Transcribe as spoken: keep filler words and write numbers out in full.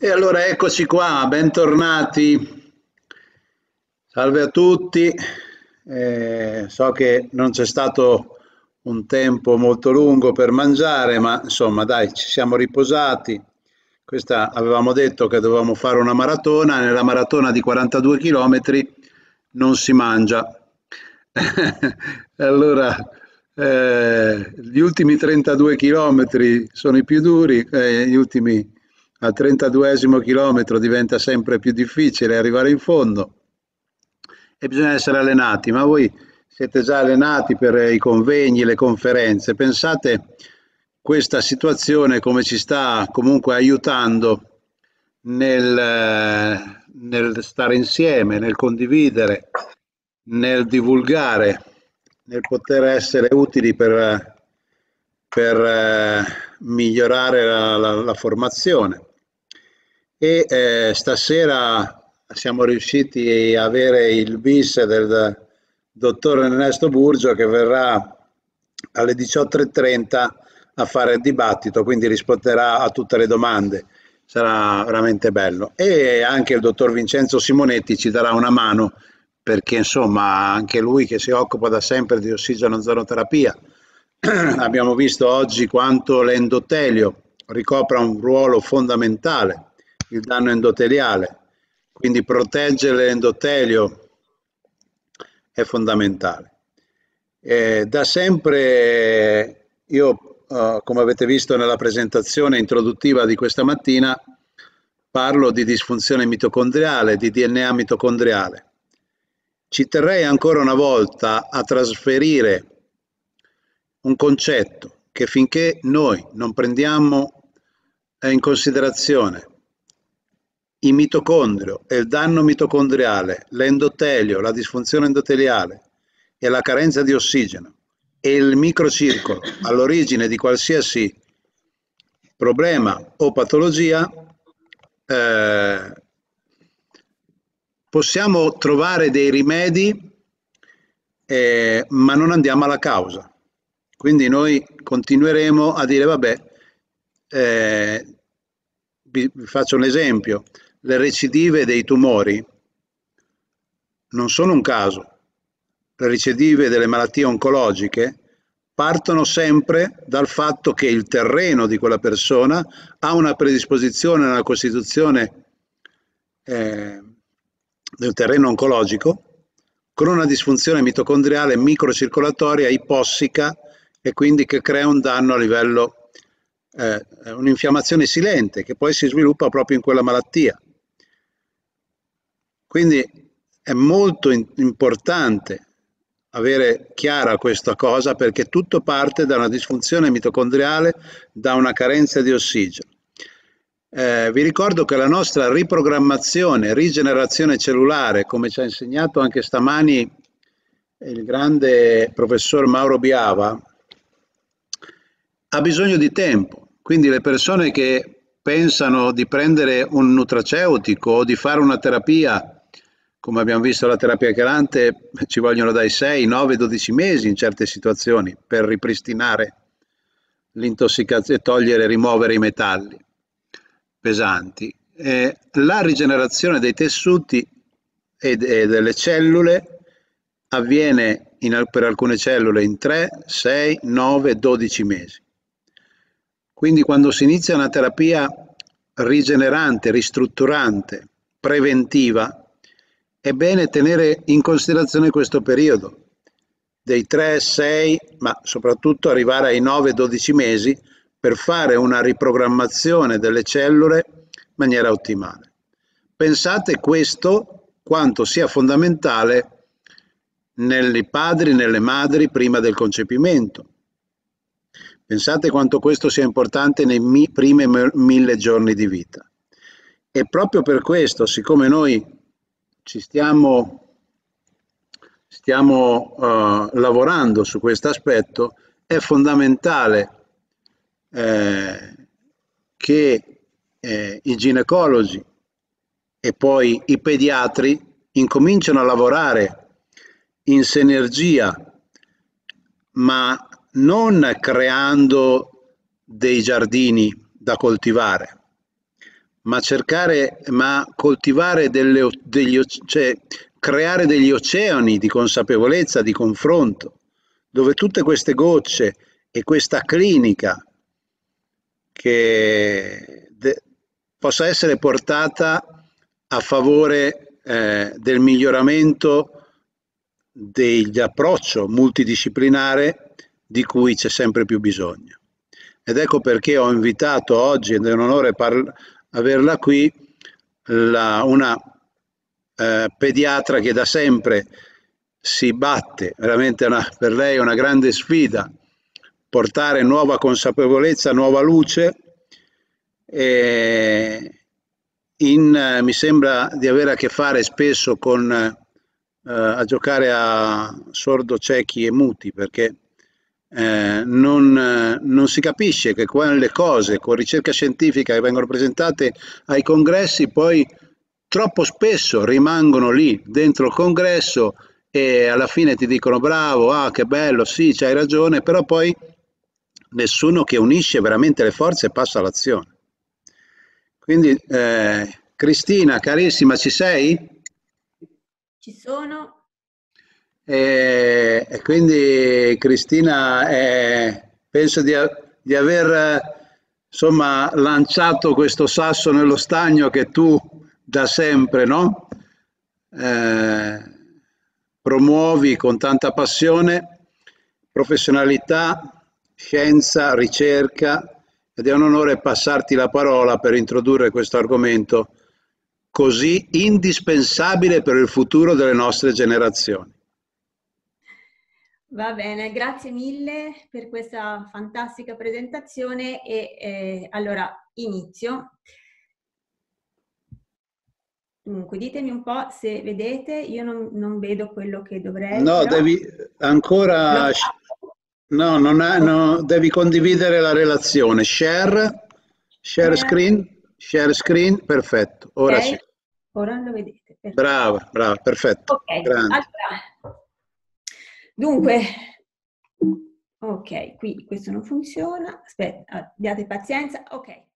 E allora eccoci qua, bentornati. Salve a tutti. Eh, so che non c'è stato un tempo molto lungo per mangiare, ma insomma, dai, ci siamo riposati. Questa avevamo detto che dovevamo fare una maratona, nella maratona di quarantadue chilometri non si mangia. Allora, eh, gli ultimi trentadue chilometri sono i più duri, eh, gli ultimi al trentaduesimo chilometro diventa sempre più difficile arrivare in fondo e bisogna essere allenati, ma voi siete già allenati per i convegni, le conferenze. Pensate questa situazione come ci sta comunque aiutando nel, nel stare insieme, nel condividere, nel divulgare, nel poter essere utili per, per eh, migliorare la, la, la formazione. E eh, stasera siamo riusciti a avere il bis del dottor Ernesto Burgio che verrà alle diciotto e trenta a fare il dibattito, quindi risponderà a tutte le domande. Sarà veramente bello. E anche il dottor Vincenzo Simonetti ci darà una mano perché insomma anche lui che si occupa da sempre di ossigeno-ozonoterapia. Abbiamo visto oggi quanto l'endotelio ricopra un ruolo fondamentale, il danno endoteliale, quindi proteggere l'endotelio è fondamentale. Eh, da sempre io, eh, come avete visto nella presentazione introduttiva di questa mattina, parlo di disfunzione mitocondriale, di D N A mitocondriale. Ci terrei ancora una volta a trasferire un concetto che finché noi non prendiamo in considerazione il mitocondrio e il danno mitocondriale, l'endotelio, la disfunzione endoteliale e la carenza di ossigeno e il microcircolo all'origine di qualsiasi problema o patologia, eh, possiamo trovare dei rimedi, eh, ma non andiamo alla causa. Quindi noi continueremo a dire, vabbè, eh, vi, vi faccio un esempio, le recidive dei tumori non sono un caso. Le recidive delle malattie oncologiche partono sempre dal fatto che il terreno di quella persona ha una predisposizione alla costituzione eh, del terreno oncologico con una disfunzione mitocondriale microcircolatoria ipossica e quindi che crea un danno a livello, eh, un'infiammazione silente che poi si sviluppa proprio in quella malattia. Quindi è molto in- importante avere chiara questa cosa perché tutto parte da una disfunzione mitocondriale, da una carenza di ossigeno. Eh, vi ricordo che la nostra riprogrammazione, rigenerazione cellulare, come ci ha insegnato anche stamani il grande professor Mauro Biava, ha bisogno di tempo. Quindi le persone che pensano di prendere un nutraceutico o di fare una terapia, come abbiamo visto la terapia chelante, ci vogliono dai sei, nove, dodici mesi in certe situazioni per ripristinare l'intossicazione e togliere, rimuovere i metalli pesanti. Eh, la rigenerazione dei tessuti e, e delle cellule avviene in, per alcune cellule in tre, sei, nove, dodici mesi. Quindi quando si inizia una terapia rigenerante, ristrutturante, preventiva, è bene tenere in considerazione questo periodo dei tre, sei, ma soprattutto arrivare ai nove, dodici mesi per fare una riprogrammazione delle cellule in maniera ottimale. Pensate questo quanto sia fondamentale nei padri, nelle madri prima del concepimento. Pensate quanto questo sia importante nei mi, primi mille giorni di vita. E proprio per questo, siccome noi ci stiamo, stiamo uh, lavorando su questo aspetto, è fondamentale eh, che eh, i ginecologi e poi i pediatri incominciano a lavorare in sinergia, ma non creando dei giardini da coltivare, ma cercare, ma coltivare delle, degli, cioè creare degli oceani di consapevolezza, di confronto, dove tutte queste gocce e questa clinica che de, possa essere portata a favore eh, del miglioramento dell'approccio multidisciplinare di cui c'è sempre più bisogno. Ed ecco perché ho invitato oggi, ed è un onore averla qui, la, una eh, pediatra che da sempre si batte, veramente una, per lei è una grande sfida, portare nuova consapevolezza, nuova luce. E in, mi sembra di avere a che fare spesso con, eh, a giocare a sordo, ciechi e muti, perché eh, non, non si capisce che quelle cose con ricerca scientifica che vengono presentate ai congressi poi troppo spesso rimangono lì dentro il congresso e alla fine ti dicono bravo, ah che bello, sì, c'hai ragione, però poi nessuno che unisce veramente le forze e passa all'azione. Quindi eh, Cristina, carissima, ci sei? Ci sono. E, e quindi Cristina, eh, penso di, di aver insomma lanciato questo sasso nello stagno che tu da sempre, no? Eh, promuovi con tanta passione, professionalità, scienza, ricerca, ed è un onore passarti la parola per introdurre questo argomento così indispensabile per il futuro delle nostre generazioni. Va bene, grazie mille per questa fantastica presentazione e eh, allora inizio. Dunque, ditemi un po' se vedete, io non, non vedo quello che dovrei. No, però... devi ancora... No, non è, no, devi condividere la relazione. Share, share screen, share screen, perfetto. Ora okay. sì. Ora lo vedete. Perfetto. Brava, brava, perfetto. Ok, grande. allora, dunque, ok, qui questo non funziona. Aspetta, abbiate pazienza. Ok.